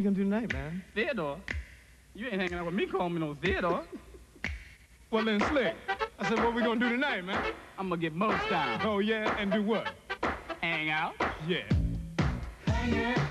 gonna do tonight, man? Theodore? You ain't hanging out with me calling me no Theodore. Well, then, Slick, I said, what we gonna do tonight, man? I'm gonna get most down. Oh, yeah? And do what? Hang out. Yeah. Hang out.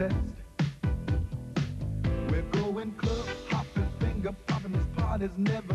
Never